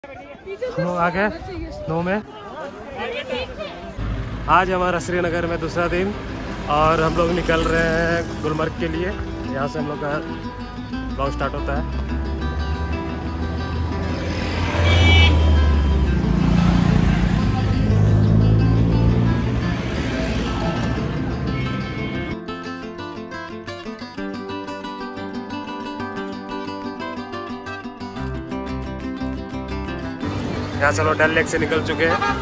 हम लोग आ गए स्नो में। आज हमारा श्रीनगर में दूसरा दिन और हम लोग निकल रहे हैं गुलमर्ग के लिए। यहाँ से हम लोग का ब्लॉग स्टार्ट होता है। यहाँ से लोग डल लेक से निकल चुके हैं।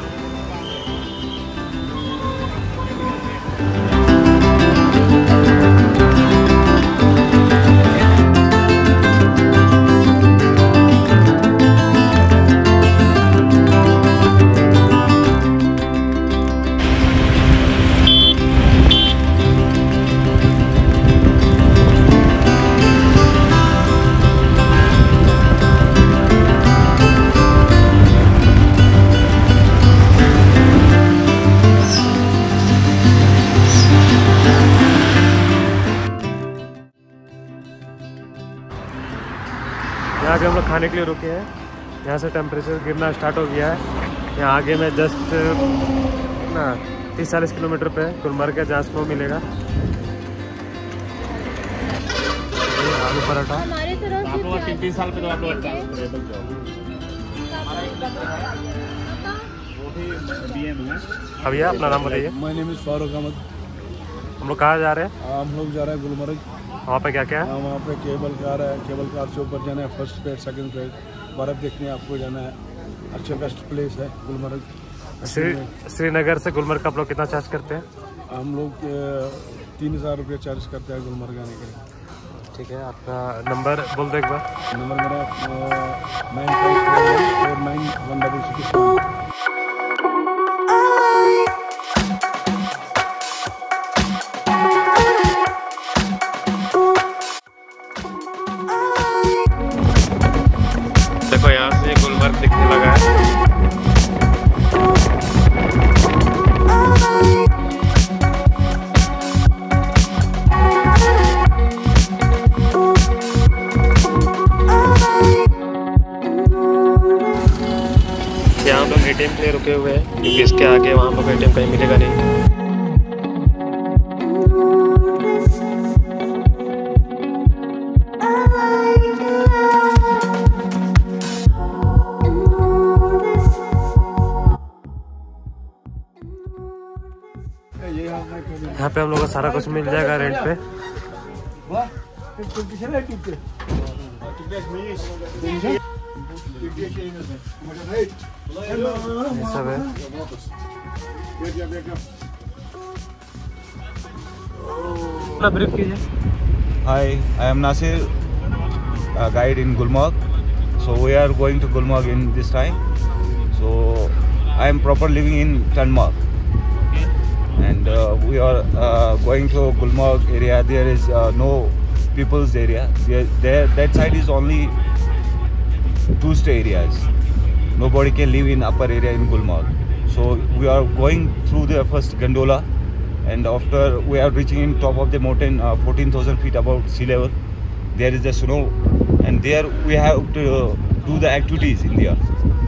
यहाँ पे हम लोग खाने के लिए रुके हैं। यहाँ से टेम्परेचर गिरना स्टार्ट हो गया है। यहाँ आगे में जस्ट 30-40 किलोमीटर पे गुलमर्ग है जहाँ स्नो मिलेगा। आलू पराठा आप लोग 3 साल पे तो आप लोग भैया अपना नाम बताइए। My name is Farooq Ahmed. हम लोग कहाँ जा रहे हैं? हम लोग जा रहे हैं गुलमर्ग। वहाँ पे क्या क्या है? वहाँ पे केबल कार है। केबल कार से ऊपर जाना है, फर्स्ट पेड़ सेकंड पेड़ बर्फ़ देखने आपको जाना है। अच्छा बेस्ट प्लेस है गुलमर्ग। श्रीनगर से गुलमर्ग का आप लोग कितना चार्ज करते हैं? हम लोग 3000 रुपये चार्ज करते हैं गुलमर्ग आने के लिए। ठीक है, आपका नंबर बोल दो एक बार। नंबर मेरा 95419166। देखो यहाँ से गुलमर्ग दिखने लगा है। यहाँ हम लोग एटीएम के लिए रुके हुए हैं क्योंकि इसके आगे वहाँ पर एटीएम कहीं मिलेगा नहीं। यहाँ पे हम लोग को सारा कुछ मिल जाएगा रेंट पे। ये सब है। ब्रीफ कीजिए। Hi, I am Nasir, a guide in Gulmarg. So we are going to Gulmarg in this time. So I am proper living in Tanmarg. And we are going to Gulmarg area. There is no people's area. That side is only tourist areas. Nobody can live in upper area in Gulmarg. So we are going through the first gondola, and after we are reaching in top of the mountain, 14,000 feet above sea level. There is the snow, and there we have to do the activities in there.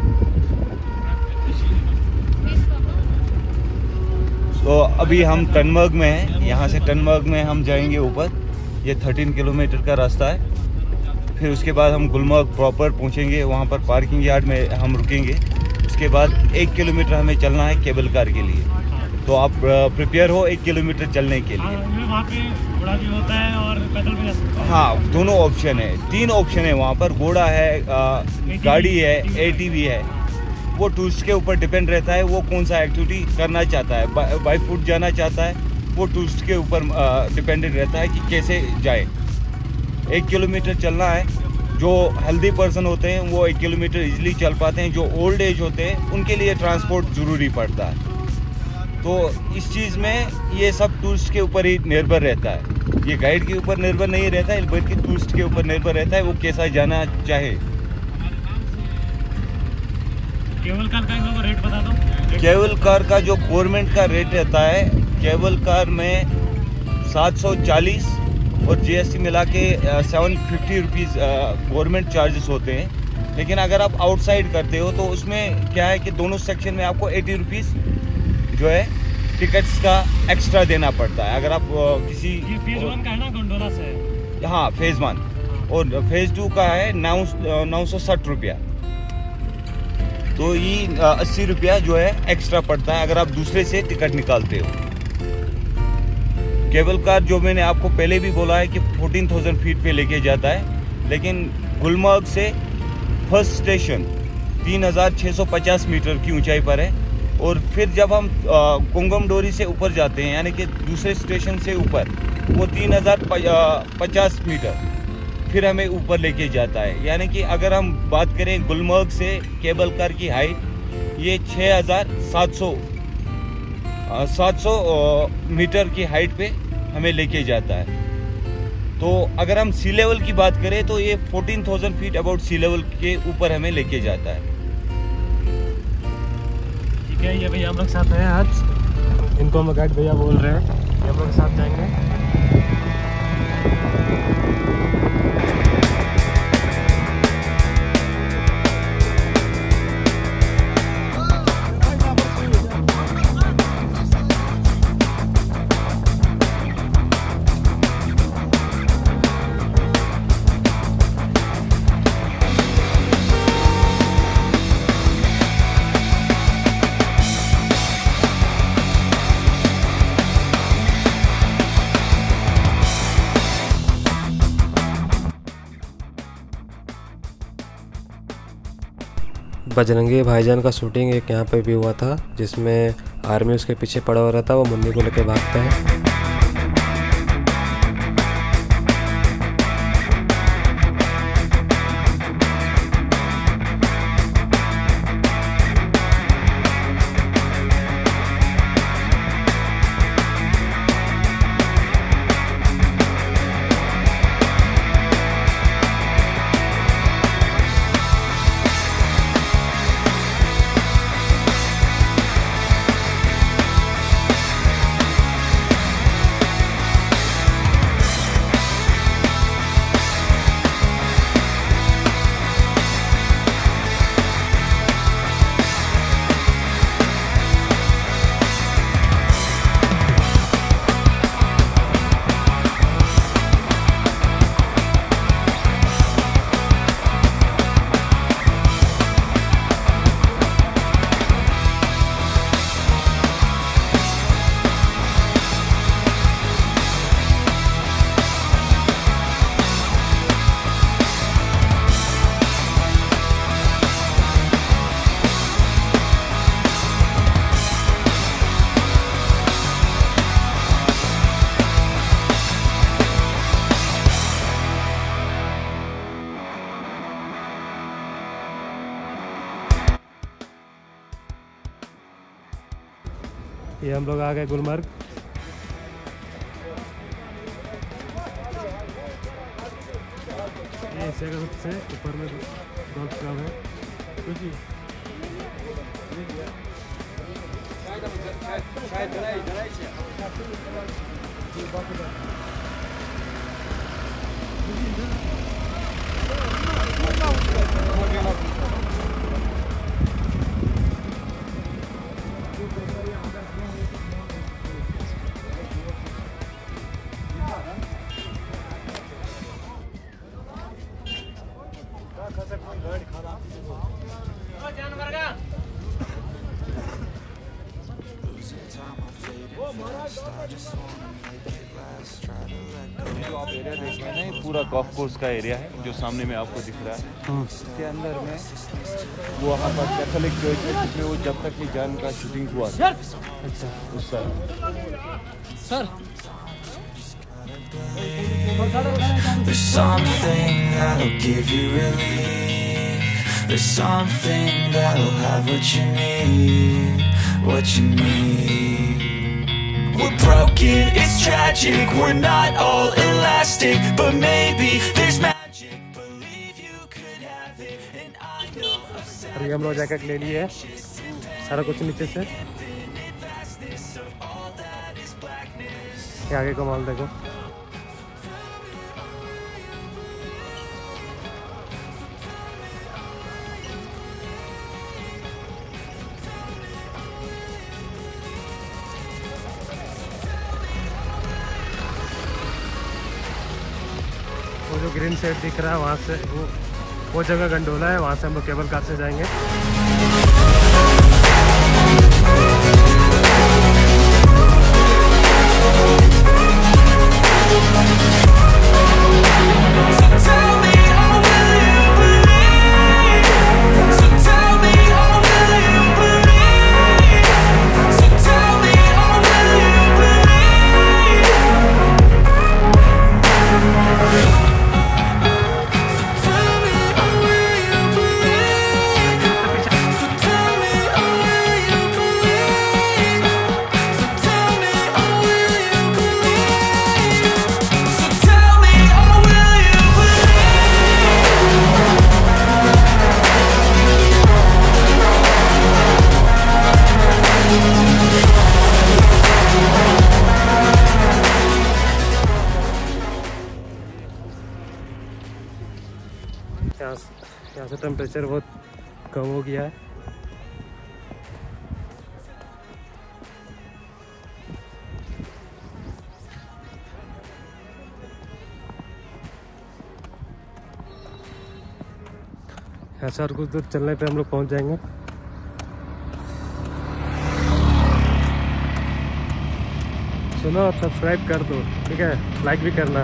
तो अभी हम टनमर्ग में हैं। यहाँ से टनमर्ग में हम जाएंगे ऊपर। ये 13 किलोमीटर का रास्ता है। फिर उसके बाद हम गुलमर्ग प्रॉपर पहुँचेंगे। वहाँ पर पार्किंग यार्ड में हम रुकेंगे। उसके बाद 1 किलोमीटर हमें चलना है केबल कार के लिए। तो आप प्रिपेयर हो 1 किलोमीटर चलने के लिए। वहाँ पे घोड़ा भी होता है और पैदल भी जा सकते हैं। हाँ, दोनों ऑप्शन है। 3 ऑप्शन है वहाँ पर। घोड़ा है, गाड़ी है, ATV है। वो टूरिस्ट के ऊपर डिपेंड रहता है वो कौन सा एक्टिविटी करना चाहता है। बाई फुट जाना चाहता है वो टूरिस्ट के ऊपर डिपेंडेंट रहता है कि कैसे जाए। 1 किलोमीटर चलना है। जो हेल्दी पर्सन होते हैं वो 1 किलोमीटर इजीली चल पाते हैं। जो ओल्ड एज होते हैं उनके लिए ट्रांसपोर्ट ज़रूरी पड़ता है। तो इस चीज़ में ये सब टूरिस्ट के ऊपर ही निर्भर रहता है। ये गाइड के ऊपर निर्भर नहीं रहता है बल्कि टूरिस्ट के ऊपर निर्भर रहता है वो कैसा जाना चाहे। केबल कार का इन लोगों को रेट बता दो। केबल कार का जो गवर्नमेंट का रेट रहता है, केबल कार में 740 और GST मिला के 750 रुपीज़ गवर्नमेंट चार्जेस होते हैं। लेकिन अगर आप आउटसाइड करते हो तो उसमें क्या है कि दोनों सेक्शन में आपको 80 रुपीज़ जो है टिकट्स का एक्स्ट्रा देना पड़ता है। अगर आप किसी फेज 1 का है ना, गोंडोला से। हाँ, फेज 1 और फेज 2 का है 960 रुपया। तो ये 80 रुपया जो है एक्स्ट्रा पड़ता है अगर आप दूसरे से टिकट निकालते हो। केबल कार जो मैंने आपको पहले भी बोला है कि 14,000 फीट पे लेके जाता है, लेकिन गुलमर्ग से फर्स्ट स्टेशन 3,650 मीटर की ऊंचाई पर है। और फिर जब हम कुंगम डोरी से ऊपर जाते हैं, यानी कि दूसरे स्टेशन से ऊपर, वो 3,050 मीटर फिर हमें ऊपर लेके जाता है। यानी कि अगर हम बात करें गुलमर्ग से केबल कार की हाइट, ये 6,700 मीटर की हाइट पे हमें लेके जाता है। तो अगर हम सी लेवल की बात करें तो ये 14,000 फीट अबाउट सी लेवल के ऊपर हमें लेके जाता है। ठीक है, ये भैया हम लोग साथ हैं आज, इनको हम गाइड भैया बोल रहे हैं, ये हम लोग साथ जाएंगे। बजरंगी भाईजान का शूटिंग एक यहाँ पे भी हुआ था, जिसमें आर्मी उसके पीछे पड़ा हुआ रहता है, वो मुन्नी को लेके भागता है। ये हम लोग आ गए गुलमर्ग। ये इस जगह से ऊपर में गोल्फ क्लब है। जो आप एरिया देख रहे हैं ना, ये पूरा गोल्फ कोर्स का एरिया है जो सामने में आपको दिख रहा है। इसके अंदर में वो वहाँ पर कैथोलिक चर्च है, जिसमें वो जब तक की जान का शूटिंग हुआ था। अच्छा, उस sir There's something that'll give you relief. There's something that'll have what you need, what you need. We're broken, it's tragic, we're not all elastic, but maybe there's magic. Believe you could have it, and I know I've said अभी हम लोग jacket ले लिए, सारा कुछ नीचे से। ये आगे का माल देखो। ग्रीन शेड दिख रहा है वहाँ से वो जगह गंडोला है, वहाँ से हम लोग केबल कार से जाएंगे। यहाँ से टेम्परेचर बहुत कम हो गया है। यहाँ से और कुछ दूर चलने पे हम लोग पहुँच जाएंगे। सुनो, आप सब्सक्राइब कर दो, ठीक है, लाइक भी करना।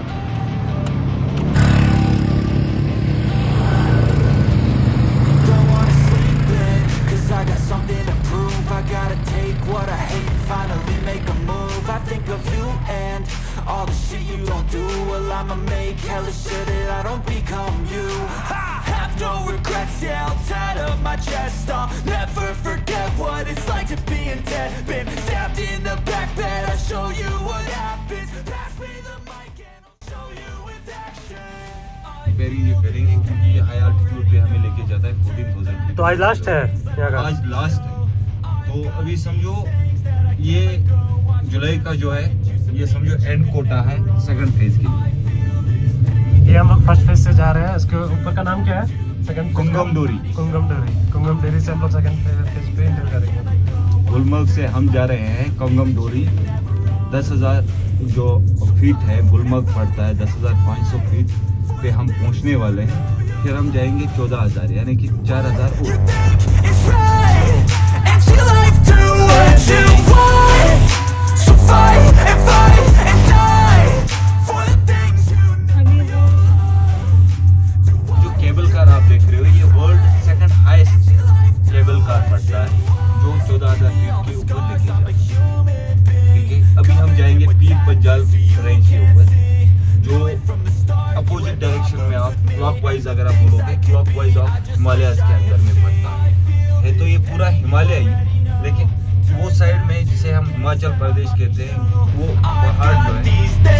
All the shit you don't do, well I'ma make hella sure that I don't become you. I have no regrets, yeah, I'll tie up my chest. I'll never forget what it's like to be in debt. Been stabbed in the back bed, I'll show you what happens. Pass me the mic and I'll show you with action. ये करेंगे क्योंकि ये high altitude पे हमें लेके जाता है 14,000। तो आज लास्ट है यहाँ का? आज लास्ट है। तो अभी समझो ये जुलाई का जो है, ये समझो एंड कोटा है सेकंड फेज के लिए। ये हम लोग फर्स्ट फेज से जा रहे हैं। इसके ऊपर का नाम क्या है? सेकंड कुंगम डोरी। कुंगम डोरी से हम लोग सेकंड फेज पे एंटर करेंगे। गुलमर्ग से हम जा रहे हैं कुंगम डोरी। 10,000 जो फीट है गुलमर्ग पड़ता है, 10,500 फीट पे हम पहुंचने वाले हैं। फिर हम जाएंगे 14,000 यानी कि 4,000 जो केबल कार आप देख रहे हो, ये world second highest cable car पड़ता है जो 14,000 फीट के ऊपर लेके जाता है। ठीक है, अभी हम जाएंगे पीर पंजाल रेंज के ऊपर, जो अपोजिट डायरेक्शन में आप क्लॉकवाइज अगर आप बोलोगे, क्लॉकवाइज ऑफ हिमालयाज के अंदर में पड़ता है। तो ये पूरा हिमालय ही, लेकिन वो साइड में जिसे हम हिमाचल प्रदेश कहते हैं, वो पहाड़ जो है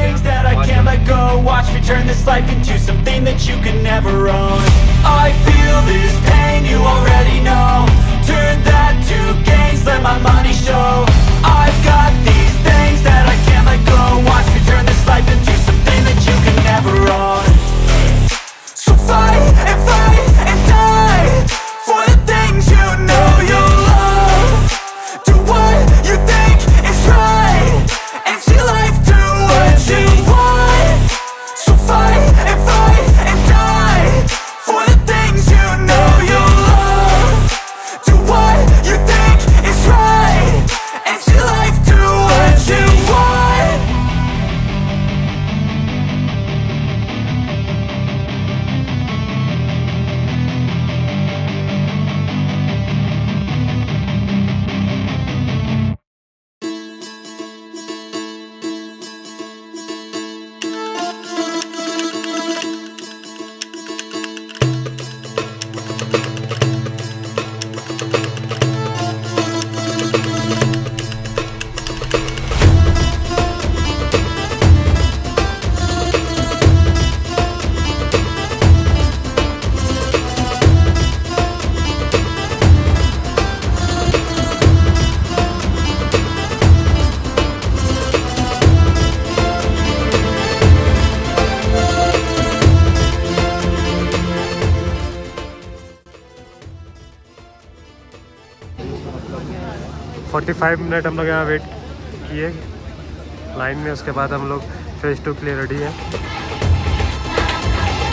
$45 मिनट हम लोग यहाँ वेट किए लाइन में। उसके बाद हम लोग फेज 2 के लिए रेडी हैं।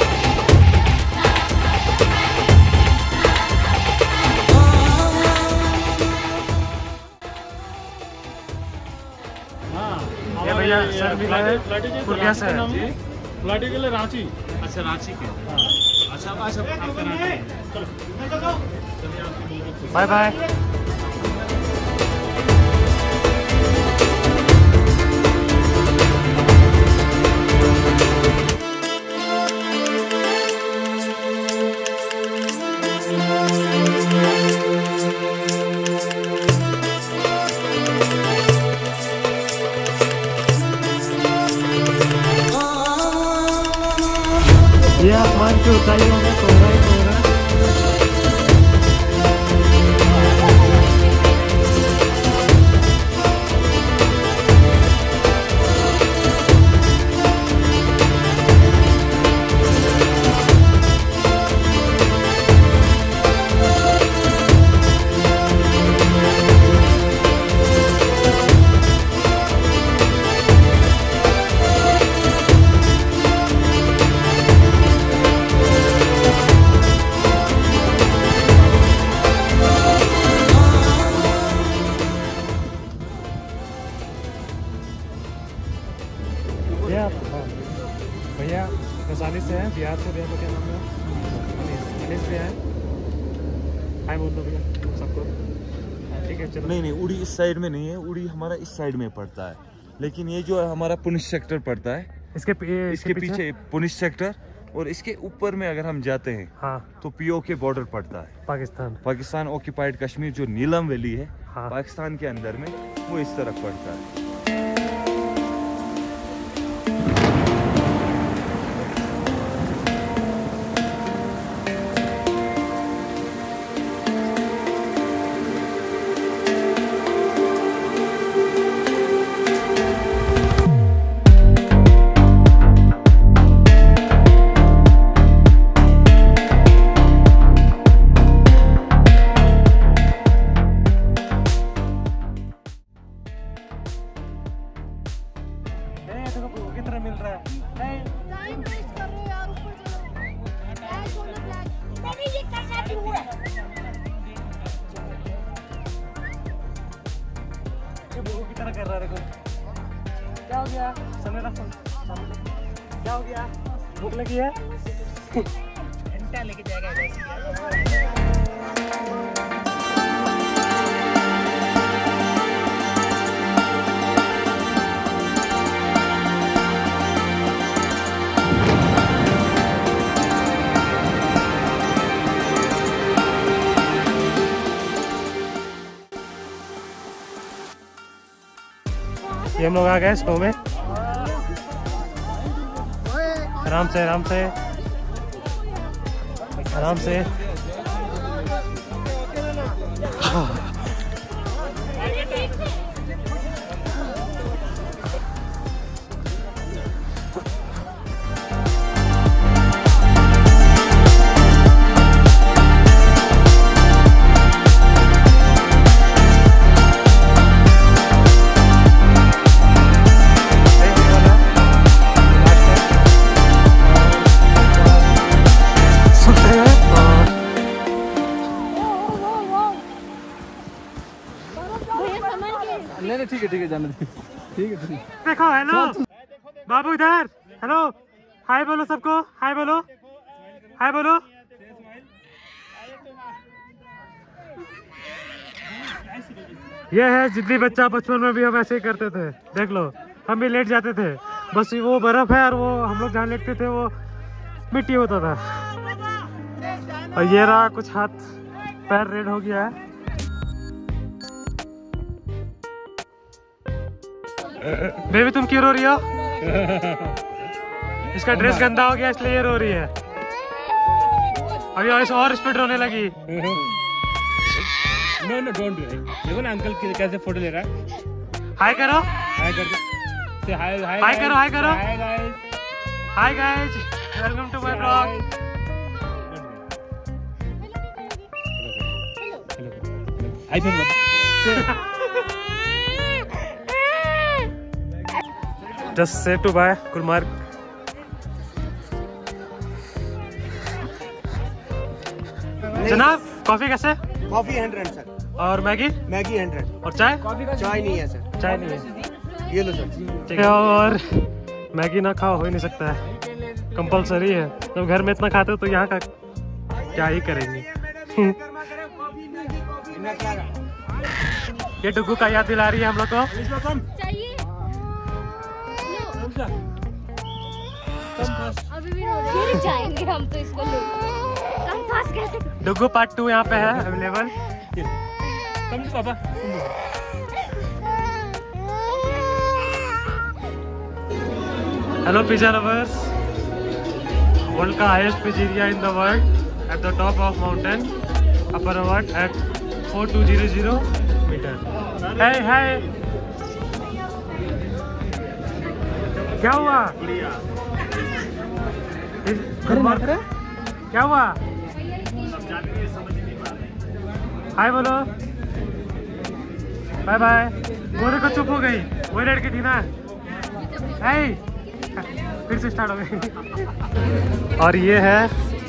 मिला है और कैसा है फ्लाइट के लिए रांची। अच्छा रांची के। अच्छा आपका रांची। Bye bye. ये आसमान की ऊंचाइयों में कोहरा ही कोहरा। भैया गजाली से है, बिहार से। भैया को क्या नाम है? अनिस भैया है। हाय बोल दो भैया सबको। ठीक है चलो। नहीं उड़ी इस साइड में नहीं है, उड़ी हमारा इस साइड में पड़ता है, लेकिन ये जो है हमारा पुंछ सेक्टर पड़ता है। इसके पीछे पुंछ सेक्टर, और इसके ऊपर में अगर हम जाते हैं हाँ तो पीओके बॉर्डर पड़ता है, पाकिस्तान ऑक्यूपाइड कश्मीर। जो नीलम वैली है हाँ। पाकिस्तान के अंदर में, वो इस तरफ पड़ता है। कितना मिल रहा है? टाइम वेस्ट कर रहे हो यार, ऊपर चलो। Flash on the flag. मैंने ये करना भी हुआ है। ये भूख की तरह कर रहा है देखो। क्या हो गया? समय रख। क्या हो गया? भूख लगी है? घंटा लेके जाएगा ऐसे। ये हम लोग आ गए स्नो में। आराम से आराम से आराम से। नहीं ठीक है जाने दे। ठीक है। देखो हेलो बाबू इधर। हेलो हाय बोलो सबको। हाय बोलो, हाय बोलो। ये है जिद्दी बच्चा। बचपन में भी हम ऐसे ही करते थे। देख लो हम भी लेट जाते थे, बस वो बर्फ है और वो हम लोग जहाँ लेटते थे वो मिट्टी होता था। और ये रहा कुछ हाथ पैर रेड हो गया है। बेबी तुम क्यों रो रही हो? इसका ड्रेस गंदा हो गया इसलिए ये रो रही है। अभी और स्पीड रोने लगी। No no don't do it. देखो ना अंकल कैसे फोटो ले रहा है। हाय करो, हाय कर दो। हाय हाय हाय करो, हाय करो। Hi guys, hi guys, welcome to my blog. IPhone just से टू बाय गुलमर्ग। जनाब कॉफी कैसे? Coffee 100 sir. और मैगी? मैगी 100। और चाय? चाय नहीं है सर। चाय नहीं है। ये लो सर। ठीक है, और मैगी ना खाओ हो ही नहीं सकता है, कंपलसरी है। जब घर में इतना खाते हो तो यहाँ का क्या ही करेंगे। ये डुगू का याद दिला रही है हम लोग को। चाहिए अभी भी फिर जाएंगे हम तो इसको ले। कम पास कैसे? डुगू पार्ट 2 यहाँ पे है अवेलेबल। पापा हेलो पिज्जा लवर्स, वर्ल्ड का highest pizzeria in the world at the top of mountain Apharwat at 4200 metre. Hi hi, क्या हुआ? क्या हुआ? हाय बोलो, बाय बाय। वो देखो चुप हो गई, वही लड़की थी ना। हाय, फिर से स्टार्ट हो गई। और ये है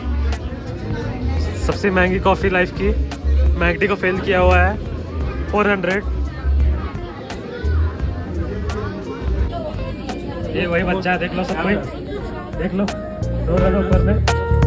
सबसे महंगी कॉफ़ी लाइफ की, मैगडी को फेल किया हुआ है 400। ये वही बच्चा है, देख लो सब कोई, देख लो रो रहा है ऊपर में।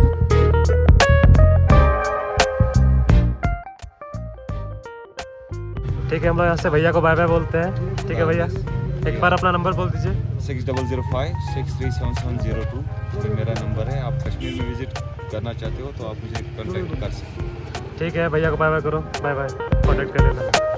ठीक है, हम लोग यहाँ से भैया को बाय बाय बोलते हैं। ठीक है भैया, एक बार अपना नंबर बोल दीजिए। 6005637702 ये मेरा नंबर है। आप कश्मीर में विजिट करना चाहते हो तो आप मुझे कॉन्टैक्ट कर सकते हो। ठीक है, भैया को बाय बाय करो, बाय बाय, कॉन्टैक्ट कर लेना।